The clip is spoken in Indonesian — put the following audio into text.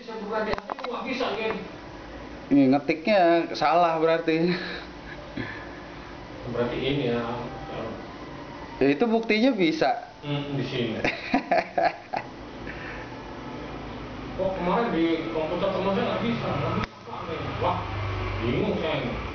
Saya buka di HP nggak bisa game. Ini ngetiknya salah berarti. Berarti ini ya. Ya itu buktinya bisa. Di sini. Kok kemarin di komputer teman saya nggak bisa. Wah, bingung saya.